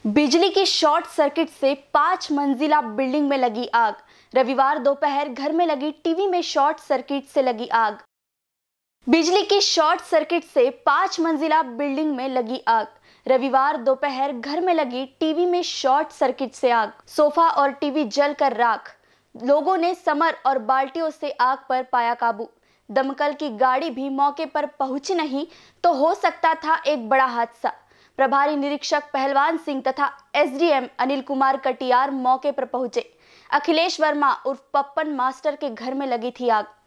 बिजली की short circuit से 5 मंजिला बिल्डिंग में लगी आग। रविवार दोपहर घर में लगी टीवी में शॉर्ट सर्किट से लगी आग। बिजली की शॉर्ट सर्किट से 5 मंजिला बिल्डिंग में लगी आग। रविवार दोपहर घर में लगी टीवी में शॉर्ट सर्किट से आग। सोफा और टीवी जलकर राख। लोगों ने समर और बाल्टियों से आग पर पाया काबू। दमकल की गाड़ी भी मौके पर पहुंची नहीं तो हो सकता था एक बड़ा हादसा। प्रभारी निरीक्षक पहलवान सिंह तथा एसडीएम अनिल कुमार कटियार मौके पर पहुंचे। अखिलेश वर्मा उर्फ पप्पन मास्टर के घर में लगी थी आग।